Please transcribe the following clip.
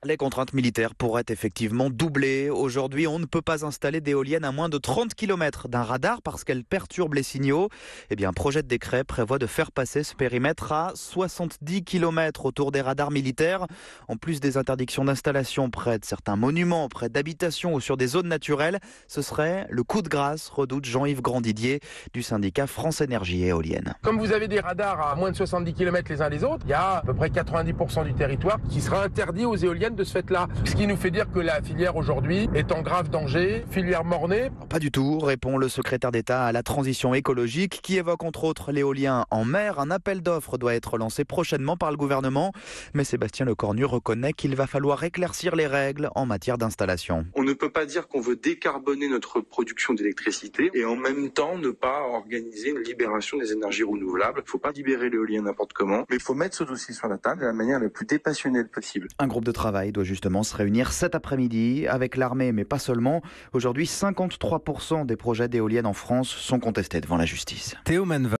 Les contraintes militaires pourraient effectivement doubler. Aujourd'hui, on ne peut pas installer d'éoliennes à moins de 30 km d'un radar parce qu'elles perturbent les signaux. Eh bien, un projet de décret prévoit de faire passer ce périmètre à 70 km autour des radars militaires. En plus des interdictions d'installation près de certains monuments, près d'habitations ou sur des zones naturelles, ce serait le coup de grâce, redoute Jean-Yves Grandidier du syndicat France Énergie Éolienne. Comme vous avez des radars à moins de 70 km les uns des autres, il y a à peu près 90% du territoire qui sera interdit aux éoliennes de ce fait-là. Ce qui nous fait dire que la filière aujourd'hui est en grave danger, filière mort-née. Pas du tout, répond le secrétaire d'État à la transition écologique qui évoque entre autres l'éolien en mer. Un appel d'offres doit être lancé prochainement par le gouvernement. Mais Sébastien Lecornu reconnaît qu'il va falloir éclaircir les règles en matière d'installation. On ne peut pas dire qu'on veut décarboner notre production d'électricité et en même temps ne pas organiser une libération des énergies renouvelables. Il ne faut pas libérer l'éolien n'importe comment, mais il faut mettre ce dossier sur la table de la manière la plus dépassionnelle possible. Un groupe de travail doit justement se réunir cet après-midi avec l'armée, mais pas seulement. Aujourd'hui, 53% des projets d'éoliennes en France sont contestés devant la justice. Théo Manval.